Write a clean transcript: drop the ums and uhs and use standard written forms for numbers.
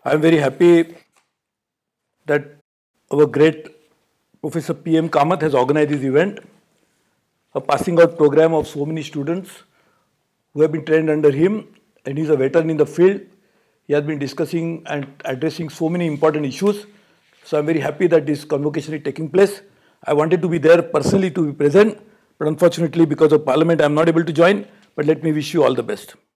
I'm very happy that our great Professor P.M. Kamath has organized this event, a passing out program of so many students who have been trained under him, and he's a veteran in the field. He has been discussing and addressing so many important issues. So I'm very happy that this convocation is taking place. I wanted to be there personally to be present, but unfortunately because of Parliament I am not able to join, but let me wish you all the best.